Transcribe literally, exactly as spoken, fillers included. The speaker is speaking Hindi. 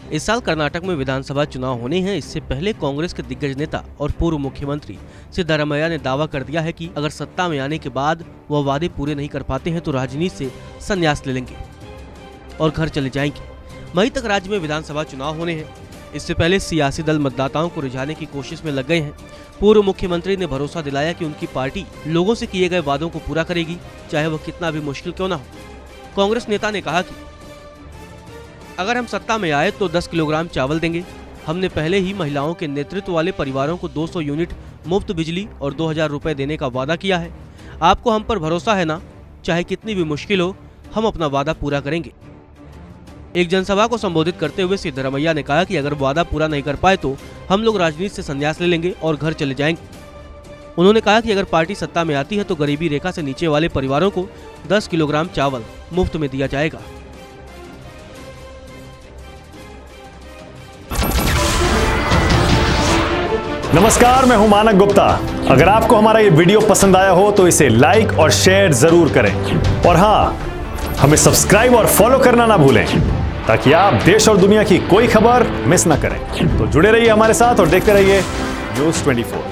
इस साल कर्नाटक में विधानसभा चुनाव होने हैं। इससे पहले कांग्रेस के दिग्गज नेता और पूर्व मुख्यमंत्री सिद्धरामैया ने दावा कर दिया है कि अगर सत्ता में आने के बाद वह वादे पूरे नहीं कर पाते हैं तो राजनीति से संन्यास ले लेंगे और घर चले जाएंगे। मई तक राज्य में विधानसभा चुनाव होने हैं। इससे पहले सियासी दल मतदाताओं को रिझाने की कोशिश में लग गए हैं। पूर्व मुख्यमंत्री ने भरोसा दिलाया कि उनकी पार्टी लोगों से किए गए वादों को पूरा करेगी, चाहे वह कितना भी मुश्किल क्यों न हो। कांग्रेस नेता ने कहा कि अगर हम सत्ता में आए तो दस किलोग्राम चावल देंगे। हमने पहले ही महिलाओं के नेतृत्व वाले परिवारों को दो सौ यूनिट मुफ्त बिजली और दो हजार रुपए देने का वादा किया है। आपको हम पर भरोसा है ना? चाहे कितनी भी मुश्किल हो, हम अपना वादा पूरा करेंगे। एक जनसभा को संबोधित करते हुए सिद्धरामैया ने कहा कि अगर वादा पूरा नहीं कर पाए तो हम लोग राजनीति से संन्यास ले लेंगे और घर चले जाएंगे। उन्होंने कहा कि अगर पार्टी सत्ता में आती है तो गरीबी रेखा से नीचे वाले परिवारों को दस किलोग्राम चावल मुफ्त में दिया जाएगा। नमस्कार, मैं हूं मानक गुप्ता। अगर आपको हमारा ये वीडियो पसंद आया हो तो इसे लाइक और शेयर जरूर करें और हाँ, हमें सब्सक्राइब और फॉलो करना ना भूलें ताकि आप देश और दुनिया की कोई खबर मिस ना करें। तो जुड़े रहिए हमारे साथ और देखते रहिए न्यूज़ चौबीस।